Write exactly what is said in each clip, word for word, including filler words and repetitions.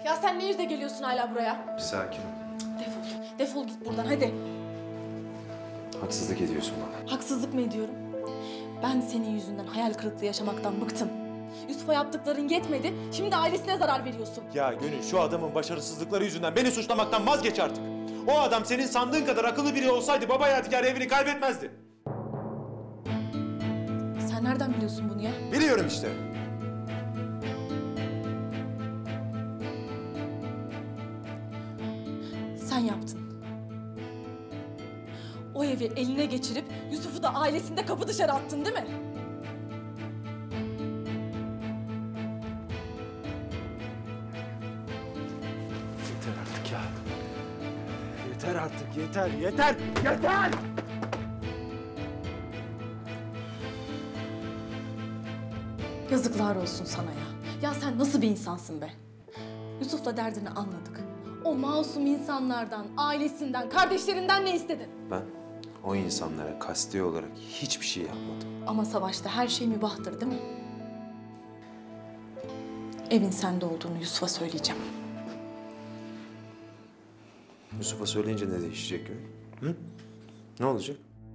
Ya sen ne yüzle geliyorsun hala buraya? Bir sakin ol. Defol. Defol git buradan hadi. Haksızlık ediyorsun bana. Haksızlık mı ediyorum? Ben senin yüzünden hayal kırıklığı yaşamaktan bıktım. Yusuf'a yaptıkların yetmedi, şimdi ailesine zarar veriyorsun. Ya Gönül, şu adamın başarısızlıkları yüzünden beni suçlamaktan vazgeç artık. O adam senin sandığın kadar akıllı biri olsaydı baba Yadigar evini kaybetmezdi. Sen nereden biliyorsun bunu ya? Biliyorum işte. Sen yaptın. O evi eline geçirip Yusuf'u da ailesinde kapı dışarı attın değil mi? Yeter artık ya. Yeter artık, yeter, yeter, yeter! Yazıklar olsun sana ya. Ya sen nasıl bir insansın be? Yusuf'la derdini anladık. O masum insanlardan, ailesinden, kardeşlerinden ne istedin? Ben o insanlara kasti olarak hiçbir şey yapmadım. Ama savaşta her şey mübahtır değil mi? Evin sende olduğunu Yusuf'a söyleyeceğim. Yusuf'a söyleyince ne değişecek Gönül? Hı? Ne olacak?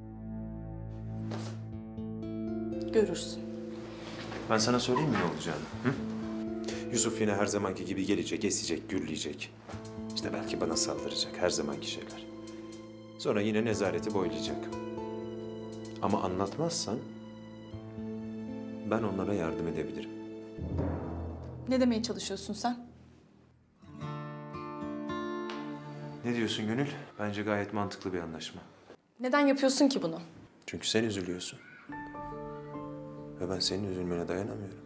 Görürsün. Ben sana söyleyeyim mi ne olacağını? Hı? Yusuf yine her zamanki gibi gelecek, esecek, gürleyecek. İşte belki bana saldıracak, her zamanki şeyler. Sonra yine nezareti boylayacak. Ama anlatmazsan ben onlara yardım edebilirim. Ne demeye çalışıyorsun sen? Ne diyorsun Gönül? Bence gayet mantıklı bir anlaşma. Neden yapıyorsun ki bunu? Çünkü sen üzülüyorsun. Ve ben senin üzülmene dayanamıyorum.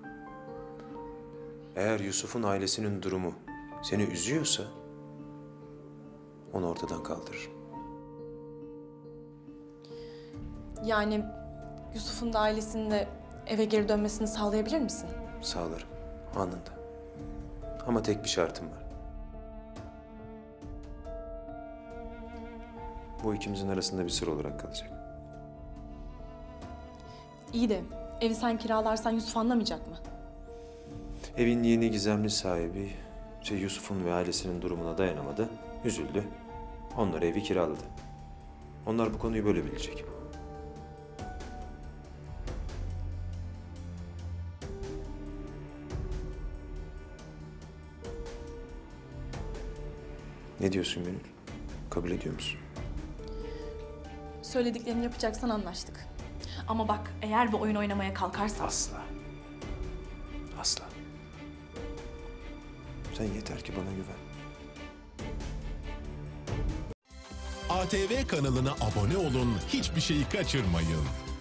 Eğer Yusuf'un ailesinin durumu seni üzüyorsa onu ortadan kaldırırım. Yani Yusuf'un da ailesinin de eve geri dönmesini sağlayabilir misin? Sağlarım. Anında. Ama tek bir şartım var. Bu ikimizin arasında bir sır olarak kalacak. İyi de evi sen kiralarsan Yusuf anlamayacak mı? Evin yeni gizemli sahibi şey Yusuf'un ve ailesinin durumuna dayanamadı, üzüldü. Onlar evi kiraladı. Onlar bu konuyu böyle bilecek. Ne diyorsun Gönül? Kabul ediyor musun? Söylediklerini yapacaksan anlaştık. Ama bak eğer bir oyun oynamaya kalkarsan... Asla. Asla. Sen yeter ki bana güven. A T V kanalına abone olun, hiçbir şeyi kaçırmayın.